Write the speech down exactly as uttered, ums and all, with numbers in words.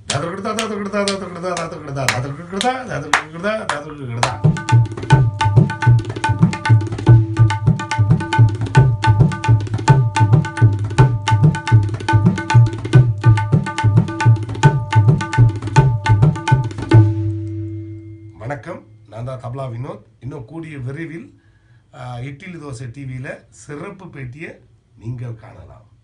வணக்கம், நான் தான் தபலா வினோத். இன்னும் கூடிய விரைவில் இட்லி தோசை டிவியில் சிறப்பு பேட்டியை நீங்கள் காணலாம்.